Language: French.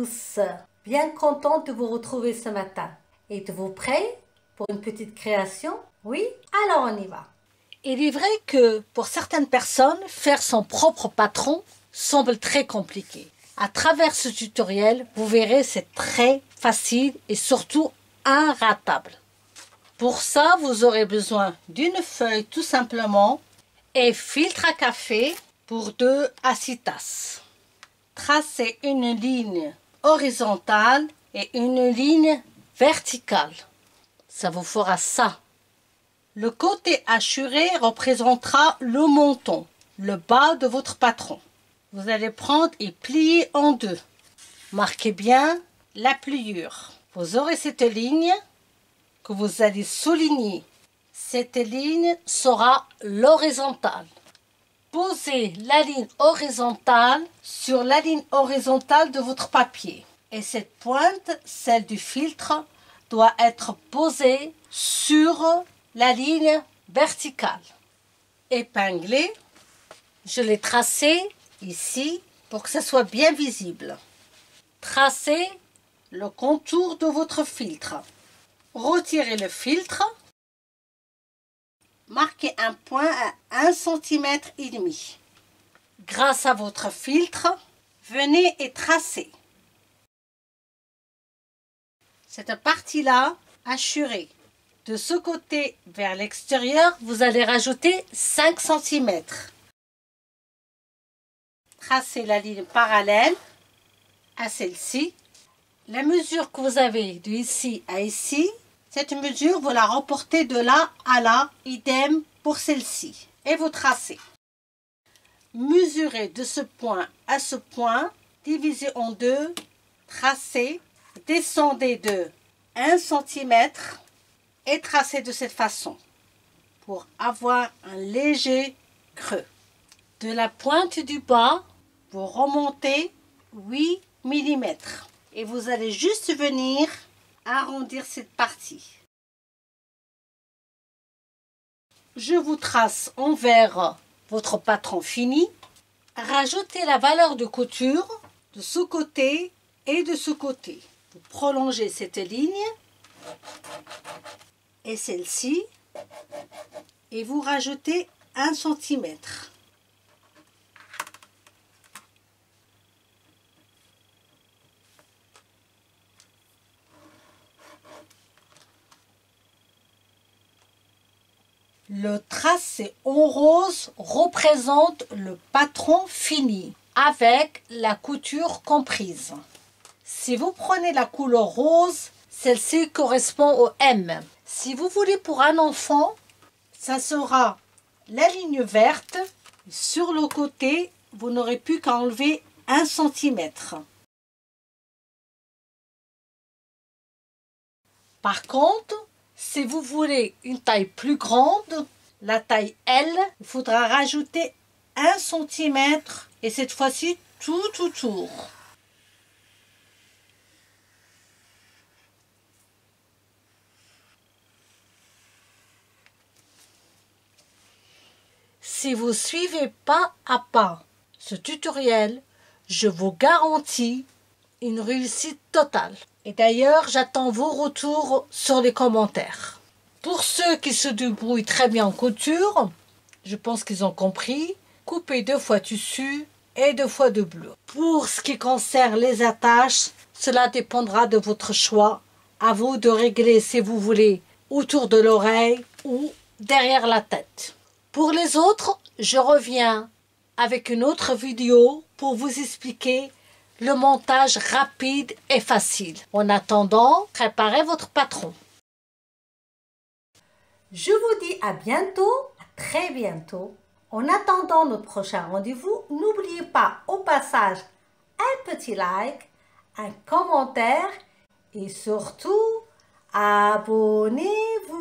tous, bien contente de vous retrouver ce matin. Êtes-vous prêts pour une petite création? Oui? Alors on y va. Il est vrai que pour certaines personnes, faire son propre patron semble très compliqué. À travers ce tutoriel, vous verrez c'est très facile et surtout inratable. Pour ça, vous aurez besoin d'une feuille tout simplement et filtre à café pour 2 à 6 tasses. Tracez une ligne horizontale et une ligne verticale. Ça vous fera ça. Le côté hachuré représentera le menton, le bas de votre patron. Vous allez prendre et plier en 2. Marquez bien la pliure. Vous aurez cette ligne que vous allez souligner. Cette ligne sera l'horizontale. Posez la ligne horizontale sur la ligne horizontale de votre papier. Et cette pointe, celle du filtre, doit être posée sur la ligne verticale. Épinglée, je l'ai tracée ici pour que ça soit bien visible. Tracez le contour de votre filtre. Retirez le filtre. Marquez un point à 1,5 cm. Grâce à votre filtre, venez et tracez. Cette partie-là, hachurée. De ce côté vers l'extérieur, vous allez rajouter 5 cm. Tracez la ligne parallèle à celle-ci. La mesure que vous avez de ici à ici, cette mesure, vous la reportez de là à là, idem pour celle-ci. Et vous tracez. Mesurez de ce point à ce point, divisez en 2, tracez, descendez de 1 cm et tracez de cette façon pour avoir un léger creux. De la pointe du bas, vous remontez 8 mm et vous allez juste venir arrondir cette partie. Je vous trace envers votre patron fini. Rajoutez la valeur de couture de ce côté et de ce côté. Vous prolongez cette ligne et celle-ci et vous rajoutez 1 cm. Le tracé en rose représente le patron fini avec la couture comprise. Si vous prenez la couleur rose, celle-ci correspond au M. Si vous voulez pour un enfant, ça sera la ligne verte. Sur le côté, vous n'aurez plus qu'à enlever 1 cm. Par contre, si vous voulez une taille plus grande, la taille L, il faudra rajouter 1 cm et cette fois-ci tout autour. Si vous suivez pas à pas ce tutoriel, je vous garantis une réussite totale. Et d'ailleurs, j'attends vos retours sur les commentaires. Pour ceux qui se débrouillent très bien en couture, je pense qu'ils ont compris, coupez 2 fois tissu et 2 fois de bleu. Pour ce qui concerne les attaches, cela dépendra de votre choix. À vous de régler si vous voulez autour de l'oreille ou derrière la tête. Pour les autres, je reviens avec une autre vidéo pour vous expliquer le montage rapide et facile. En attendant, préparez votre patron. Je vous dis à bientôt, à très bientôt. En attendant notre prochain rendez-vous, n'oubliez pas au passage un petit like, un commentaire et surtout abonnez-vous.